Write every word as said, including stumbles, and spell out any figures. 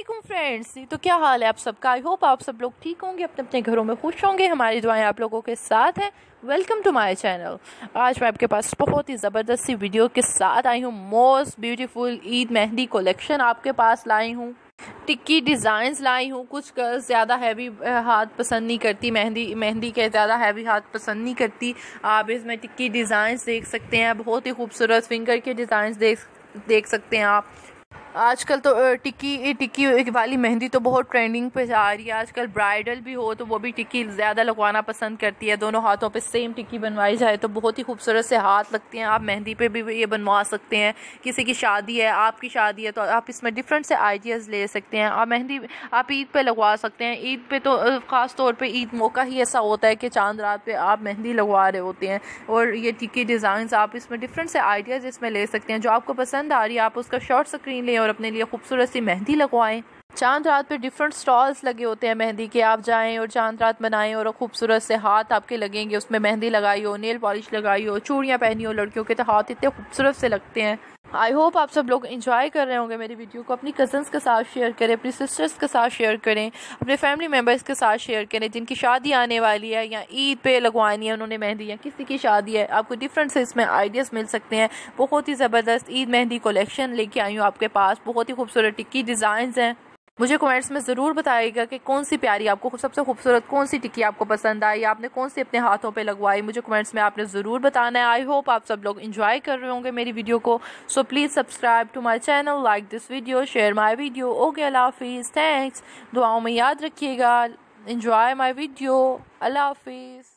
वालेकुम फ्रेंड्स। तो क्या हाल है आप सबका? आई होप आप सब लोग ठीक होंगे, अपने अपने घरों में खुश होंगे। हमारी दुआएं आप लोगों के साथ हैं। Welcome to my channel. आज मैं आपके पास बहुत ही ज़बरदस्त सी वीडियो के साथ आई हूँ। Most beautiful Eid mehndi collection आपके पास लाई हूँ। टिक्की डिज़ाइंस लाई हूँ। कुछ गर्ल्स ज़्यादा हैवी हाथ पसंद नहीं करती, मेहंदी मेहंदी के ज़्यादा हैवी हाथ पसंद नहीं करती। आप इसमें टिक्की डिज़ाइंस देख सकते हैं, बहुत ही खूबसूरत फिंगर के डिज़ाइंस देख देख सकते हैं आप। आजकल तो टिक्की टिक्की वाली मेहंदी तो बहुत ट्रेंडिंग पे जा रही है। आजकल ब्राइडल भी हो तो वो भी टिक्की ज़्यादा लगवाना पसंद करती है। दोनों हाथों पे सेम टिक्की बनवाई जाए तो बहुत ही खूबसूरत से हाथ लगते हैं। आप मेहंदी पे भी ये बनवा सकते हैं। किसी की शादी है, आपकी शादी है, तो आप इसमें डिफरेंट से आइडियाज़ ले सकते हैं। आप मेहंदी आप ईद पे लगवा सकते हैं। ईद पे तो ख़ास तौर पे ईद मौका ही ऐसा होता है कि चांद रात पे आप मेहंदी लगवा रहे होते हैं। और ये टिक्की डिज़ाइंस आप इसमें डिफरेंट से आइडियाज़ इसमें ले सकते हैं। जो आपको पसंद आ रही है आप उसका शॉर्ट स्क्रीन लें और अपने लिए खूबसूरत सी मेहंदी लगवाएं। चांद रात पे डिफरेंट स्टॉल्स लगे होते हैं मेहंदी के। आप जाएं और चांद रात बनाएं और खूबसूरत से हाथ आपके लगेंगे। उसमें मेहंदी लगाई हो, नेल पॉलिश लगाई हो, चूड़ियाँ पहनी हो, लड़कियों के तो हाथ इतने खूबसूरत से लगते हैं। आई होप आप सब लोग एंजॉय कर रहे होंगे मेरी वीडियो को। अपनी कज़न्स के साथ शेयर करें, अपनी सिस्टर्स के साथ शेयर करें, अपने फैमिली मेम्बर्स के साथ शेयर करें जिनकी शादी आने वाली है या ईद पे लगवानी है उन्होंने मेहंदी, या किसी की शादी है। आपको डिफरेंट से इसमें आइडियाज़ मिल सकते हैं। बहुत ही ज़बरदस्त ईद मेहंदी कलेक्शन लेके आई हूँ आपके पास। बहुत ही खूबसूरत टिक्की डिज़ाइंस हैं। मुझे कमेंट्स में ज़रूर बताइएगा कि कौन सी प्यारी आपको सबसे खूबसूरत कौन सी टिक्की आपको पसंद आई, आपने कौन सी अपने हाथों पे लगवाई। मुझे कमेंट्स में आपने ज़रूर बताना है। आई होप आप सब लोग एंजॉय कर रहे होंगे मेरी वीडियो को। So please subscribe to my channel, like this video, share my video. Okay, Allah हाफिज़, थैंक्स। दुआओं में याद रखिएगा। Enjoy my video. अल्लाह हाफिज़।